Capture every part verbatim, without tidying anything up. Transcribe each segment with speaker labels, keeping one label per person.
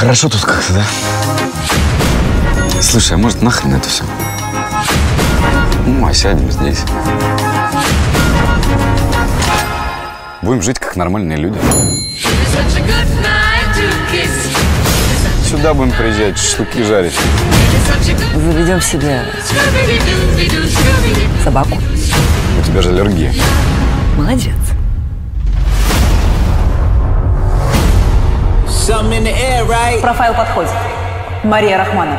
Speaker 1: Хорошо тут как-то, да? Слушай, а может нахрен это все? Ну, а сядем здесь. Будем жить как нормальные люди. Сюда будем приезжать, шашлыки жарить.
Speaker 2: Заведем себе собаку.
Speaker 1: У тебя же аллергия.
Speaker 2: Молодец. Профайл подходит. Мария Рахманова.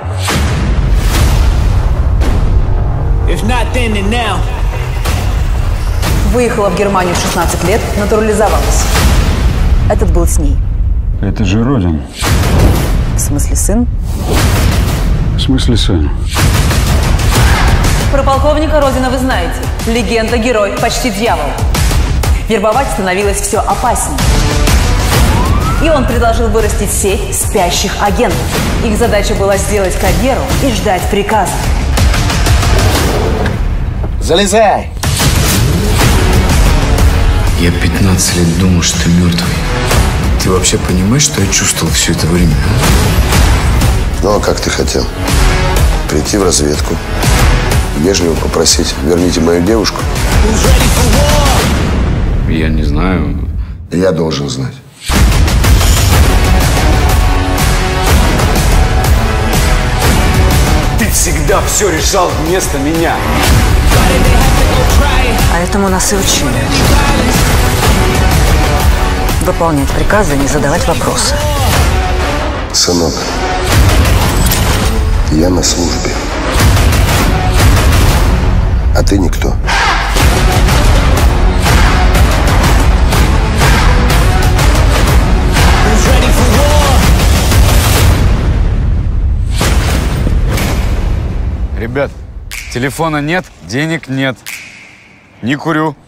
Speaker 2: Выехала в Германию в шестнадцать лет, натурализовалась. Этот был с ней.
Speaker 3: Это же Родин.
Speaker 2: В смысле сын?
Speaker 3: В смысле сын?
Speaker 2: Про полковника Родина вы знаете. Легенда, герой, почти дьявол. Вербовать становилось все опаснее. И он предложил вырастить сеть спящих агентов. Их задача была сделать карьеру и ждать приказа.
Speaker 4: Залезай!
Speaker 1: Я пятнадцать лет думал, что ты мертвый. Ты вообще понимаешь, что я чувствовал все это время?
Speaker 4: Ну, а как ты хотел? Прийти в разведку, вежливо попросить, верните мою девушку?
Speaker 1: Я не знаю.
Speaker 4: Я должен знать.
Speaker 1: Ты всегда все решал вместо меня.
Speaker 2: А этому нас и учили. Выполнять приказы, не задавать вопросы.
Speaker 4: Сынок, я на службе. А ты никто.
Speaker 1: Ребят, телефона нет, денег нет. Не курю.